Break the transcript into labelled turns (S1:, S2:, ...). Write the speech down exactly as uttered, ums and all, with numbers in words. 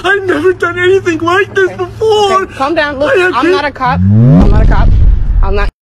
S1: I've never done anything like this
S2: Okay.
S1: before.
S2: Okay, calm down. Look,
S1: I
S2: I'm
S1: can't-
S2: not a cop. I'm not a cop. I'm not.